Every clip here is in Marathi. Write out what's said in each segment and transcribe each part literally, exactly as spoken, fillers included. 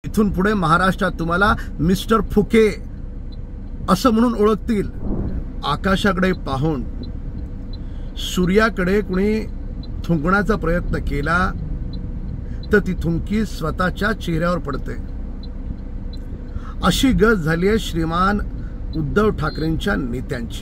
इथून पुढे महाराष्ट्रात तुम्हाला मिस्टर फुके असं म्हणून ओळखतील। आकाशाकडे पाहून सूर्याकडे कुणी थुंकण्याचा प्रयत्न केला तर ती थुंकी स्वतःच्या चेहऱ्यावर पडते। अशी गत झाली आहे श्रीमान उद्धव ठाकरेंच्या नेत्यांची।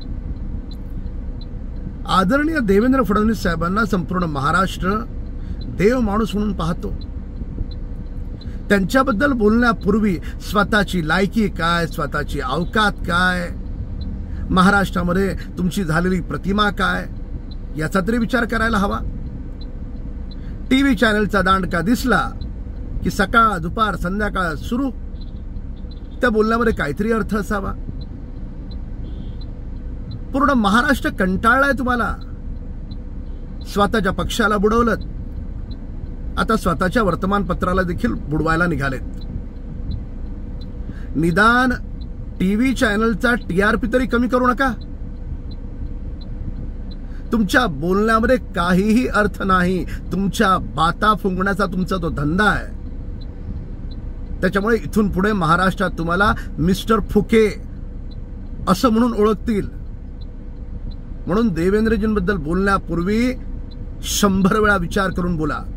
आदरणीय देवेंद्र फडणवीस साहेबांना संपूर्ण महाराष्ट्र देव माणूस म्हणून पाहतो। त्यांच्याबद्दल बोलण्यापूर्वी स्वतःची लायकी काय, स्वतःची औकात काय, महाराष्ट्रामध्ये तुमची झालेली प्रतिमा काय याचा तरी विचार करायला हवा। टीव्ही चॅनलचा दांडका दिसला की सकाळ दुपार संध्याकाळ सुरू, त्या बोलण्यामध्ये काहीतरी अर्थ असावा। पूर्ण महाराष्ट्र कंटाळलाय तुम्हाला। स्वतःच्या पक्षाला बुडवलं, आता स्वतःच्या वर्तमानपत्राला देखील बुडवायला निघालेत। निदान टीव्ही चॅनलचा टीआरपी तरी कमी करू नका। तुमच्या बोलण्यामध्ये काहीही अर्थ नाही। तुमच्या बाता फुंकण्याचा तुमचा तो धंदा आहे। त्याच्यामुळे इथून पुढे महाराष्ट्रात तुम्हाला मिस्टर फुके असं म्हणून ओळखतील। म्हणून देवेंद्रजींबद्दल बोलण्यापूर्वी शंभर वेळा विचार करून बोला।